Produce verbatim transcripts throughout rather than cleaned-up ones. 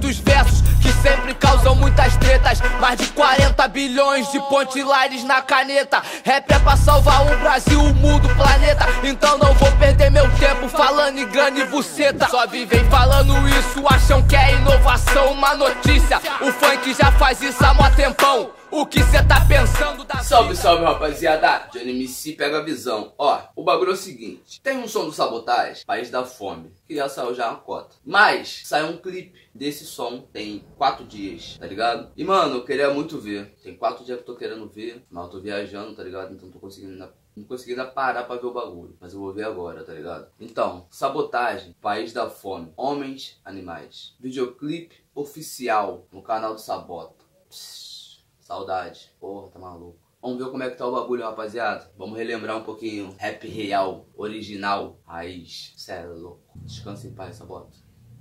dos versos que sempre causam muitas tretas. Mais de quarenta bilhões de punchlines na caneta. Rap é pra salvar o Brasil, o mundo, o planeta. Então não vou perder meu tempo falando em grana e buceta. Só vivem falando isso, acham que é inovação, uma notícia. O funk já faz isso há mó tempão. O que cê tá pensando da... Salve, salve, rapaziada. Johnny M C pega a visão. Ó, o bagulho é o seguinte. Tem um som do Sabotagem, País da Fome, que já saiu já uma cota. Mas saiu um clipe desse som tem quatro dias, tá ligado? E mano, eu queria muito ver. Tem quatro dias que eu tô querendo ver, mas eu tô viajando, tá ligado? Então tô conseguindo ainda... Não consegui ainda parar pra ver o bagulho, mas eu vou ver agora, tá ligado? Então, Sabotagem, País da Fome, Homens, Animais. Videoclipe oficial no canal do Sabota. Psss. Saudade. Porra, tá maluco. Vamos ver como é que tá o bagulho, rapaziada. Vamos relembrar um pouquinho. Rap real, original, raiz. Cê é louco. Descansa em paz, Sabota.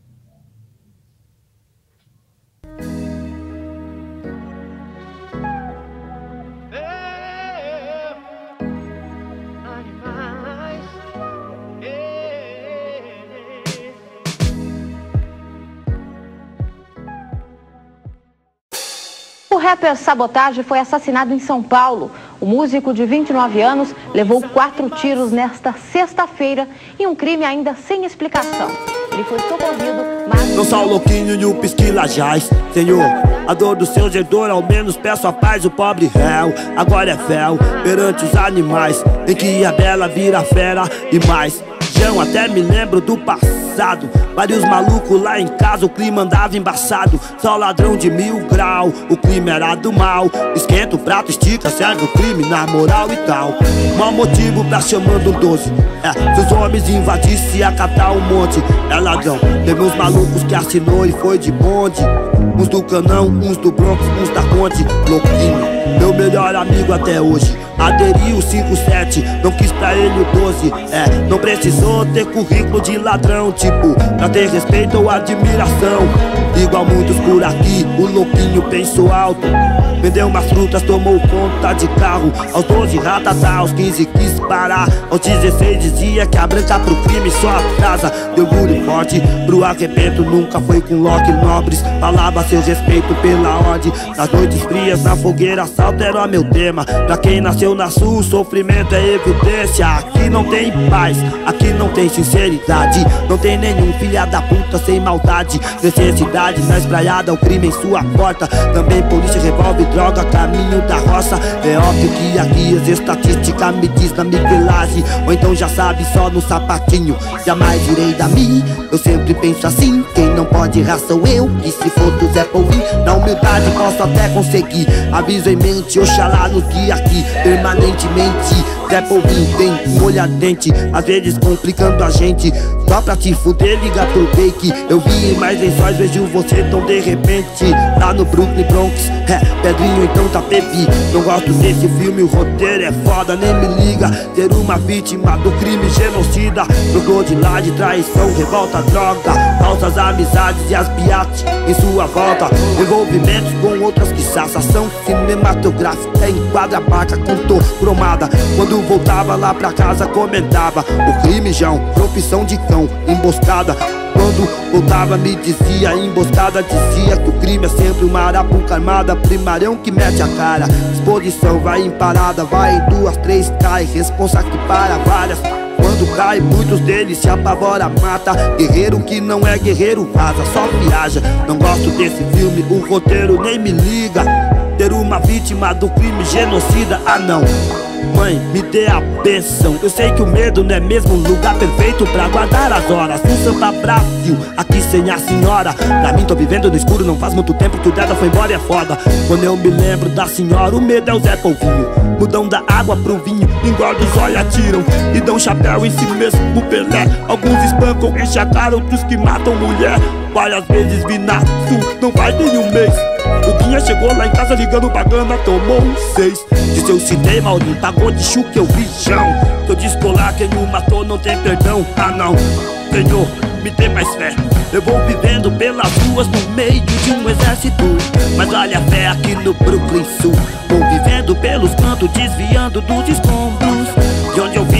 O rapper Sabotagem foi assassinado em São Paulo. O músico de vinte e nove anos levou quatro tiros nesta sexta-feira em um crime ainda sem explicação. Ele foi socorrido, mas... Não sou o louquinho e o pisquilajás, Senhor. A dor do seu gedor, ao menos peço a paz. O pobre réu, agora é véu perante os animais, em que a bela vira fera e mais. Eu até me lembro do passado. Vários malucos lá em casa, o clima andava embaçado. Só ladrão de mil grau, o clima era do mal. Esquenta o prato, estica, serve o crime na moral e tal. Mau motivo pra chamando um doze. É, se os homens invadissem a catar um monte. É ladrão, teve uns malucos que assinou e foi de bonde. Uns do Canão, uns do Bronx, uns da Conde. Louquinho, meu melhor amigo até hoje. Aderi o cinco sete, não quis pra ele o doze. É, não precisou ter currículo de ladrão, tipo, pra ter respeito ou admiração. Igual muitos por aqui, o louquinho pensou alto. Vendeu umas frutas, tomou conta de carro. Aos doze ratatá, aos quinze quis parar. Aos dezesseis dizia que a branca pro crime só atrasa. Deu orgulho forte pro arrebento, nunca foi com Loki Nobres. Falava seu respeito pela ordem. Nas noites frias, na fogueira, assalto era meu tema. Pra quem nasceu na sul, sofrimento é evidência. Aqui não tem paz, aqui não tem sinceridade. Não tem nenhum filha da puta sem maldade. Necessidade na espraiada, o crime em sua porta. Também polícia, revólver, droga, caminho da roça. É óbvio que aqui as estatísticas me diz na miguelagem. Ou então já sabe só no sapatinho. Jamais irei da mim, eu sempre penso assim. Quem não pode errar sou eu, e se for do Zé Paulinho, na humildade posso até conseguir. Aviso em mente, oxalá nos guia aqui permanentemente. Zé Paulinho tem um olho ardente, às vezes complicando a gente. Só pra te fuder, liga pro fake. Eu vi em mais lençóis, vejo você tão de repente. Lá no Brooklyn Bronx, é, Pedrinho então tá pepi. Não gosto desse filme, o roteiro é foda, nem me liga. Ser uma vítima do crime genocida. Jogou de lá de traição, revolta, droga. Falsas amizades e as biates em sua volta. Envolvimentos com outras que ação cinematográfica. Enquadra a barca com tom cromada. Quando voltava lá pra casa comentava o crime, João, profissão de cão, emboscada. Quando voltava me dizia, emboscada dizia que o crime é sempre uma arapuca armada. Primarão que mete a cara, exposição vai em parada. Vai em duas, três, cai, responsa que para várias. Quando cai, muitos deles se apavora, mata. Guerreiro que não é guerreiro vaza, só viaja. Não gosto desse filme, o roteiro nem me liga. Ter uma vítima do crime genocida, ah não. Mãe, me dê a bênção. Eu sei que o medo não é mesmo um lugar perfeito pra guardar as horas. No Samba Brasil, aqui sem a senhora. Pra mim tô vivendo no escuro, não faz muito tempo que o Deda foi embora e é foda. Quando eu me lembro da senhora, o medo é o Zé Polvinho. Mudam da água pro vinho, engordam os olhos, atiram e dão chapéu em si mesmo, o Pelé. Alguns espancam, enchem a cara, outros que matam mulher. Várias vezes vi na sul, não faz nem um mês. O Guinha chegou lá em casa ligando pra gana, tomou um seis. De seu citei, Maurinho, pagou de chu que eu vi chão. Se eu descolar, quem o matou não tem perdão. Ah não, Senhor, me dê mais fé. Eu vou vivendo pelas ruas no meio de um exército. Mas olha a fé aqui no Brooklyn Sul. Vou vivendo pelos cantos, desviando dos escombros. De onde eu vim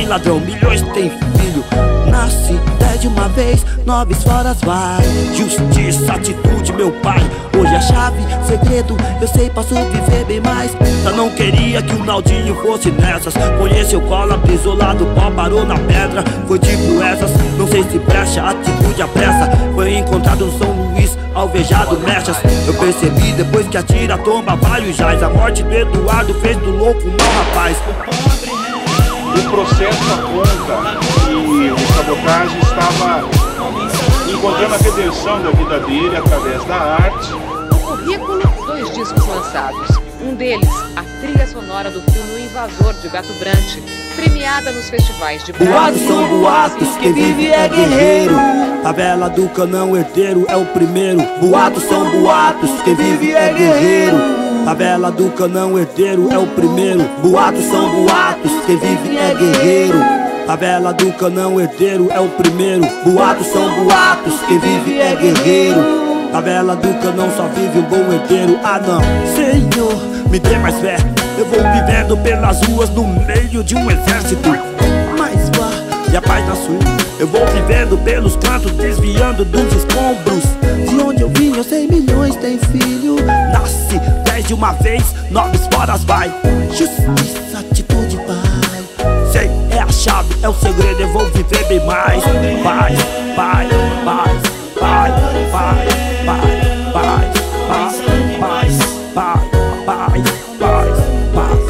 ladrão, milhões tem filho. Nasce dez de uma vez, nove fora vai. Justiça, atitude, meu pai. Hoje a chave, segredo, eu sei, posso viver bem mais. Eu não queria que o Naldinho fosse nessas. Conheceu cola, pisou lá do pó, parou na pedra. Foi tipo essas, não sei se brecha, atitude, a pressa. Foi encontrado no São Luís, alvejado, mechas. Eu percebi depois que atira, tomba, vai o jaz. A morte do Eduardo fez do louco um mau rapaz. O processo aponta que o Sabotagem estava encontrando a redenção da vida dele através da arte. No currículo, dois discos lançados. Um deles, a trilha sonora do filme O Invasor, de Gato Brant, premiada nos festivais de Boatos são boatos, quem vive é guerreiro. Favela do Canão Herdeiro é o primeiro. Boatos são boatos, quem vive é guerreiro. Favela do Canão Herdeiro é o primeiro. Boatos são boatos, quem vive é guerreiro. Favela do Canão Herdeiro é o primeiro. Boatos são boatos, quem vive é guerreiro. Favela do Canão só vive um bom herdeiro. Ah não, Senhor, me dê mais fé. Eu vou vivendo pelas ruas no meio de um exército. Mais vá, e a paz na sua. Eu vou vivendo pelos cantos, desviando dos escombros. De onde eu vim, eu sei, milhões tem filho. Nasce dez de uma vez, nove foras vai. Justiça, atitude, pai. Sei, é a chave, é o segredo, eu vou viver bem mais. Paz, paz, paz, paz, paz, paz, paz, paz, paz, paz, paz, paz, paz.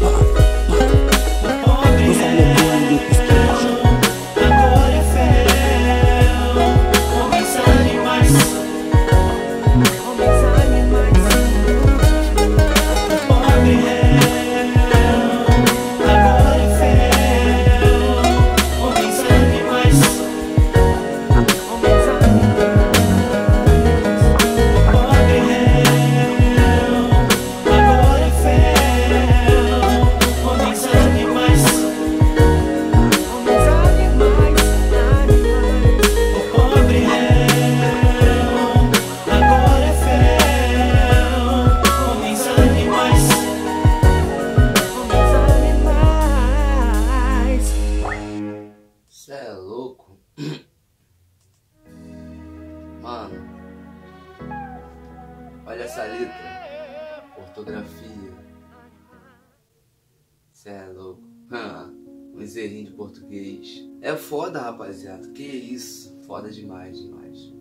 Eu sou loucura do pistola. Agora é fé. Homens animais. Homens animais. Pobre réu. Agora é fé. Homens animais. Homens animais. Pobre réu. Agora é fé. Homens animais. Homens animais. O pobre réu. Agora é fé. Homens animais. Homens animais. Cê é louco? Mano, olha essa letra. Ortografia. Cê é louco? Um errinho de português. É foda, rapaziada. Que isso? Foda demais, demais.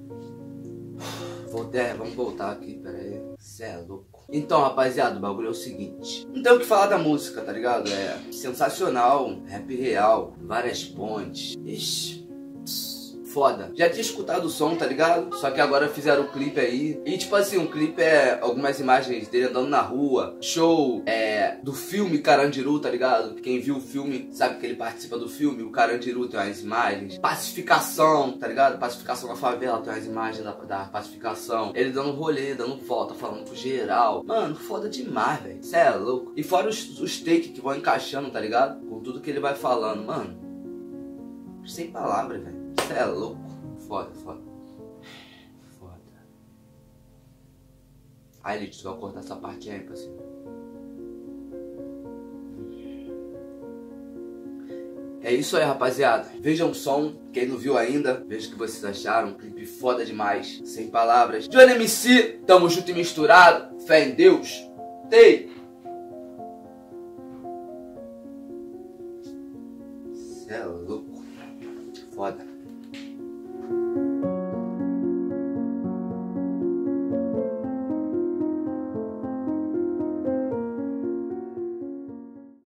Vou até, vamos voltar aqui, pera aí. Cê é louco. Então, rapaziada, o bagulho é o seguinte. Não tem o que falar da música, tá ligado? É sensacional, rap real, várias pontes. Ixi, foda. Já tinha escutado o som, tá ligado? Só que agora fizeram o clipe aí. E tipo assim, o clipe é algumas imagens dele andando na rua. Show é, do filme Carandiru, tá ligado? Quem viu o filme sabe que ele participa do filme. O Carandiru tem umas imagens. Pacificação, tá ligado? Pacificação na favela, tem umas imagens da, da pacificação. Ele dando rolê, dando volta, falando pro geral. Mano, foda demais, velho. Cê é louco. E fora os, os takes que vão encaixando, tá ligado? Com tudo que ele vai falando. Mano, sem palavras, velho. Cê é louco. Foda, foda. Foda. Aí, Lito, tu vai cortar essa parte aí, parceiro. É isso aí, rapaziada. Vejam o som. Quem não viu ainda, veja o que vocês acharam. Um clipe foda demais. Sem palavras. Johnny M C, tamo junto e misturado. Fé em Deus. Tei.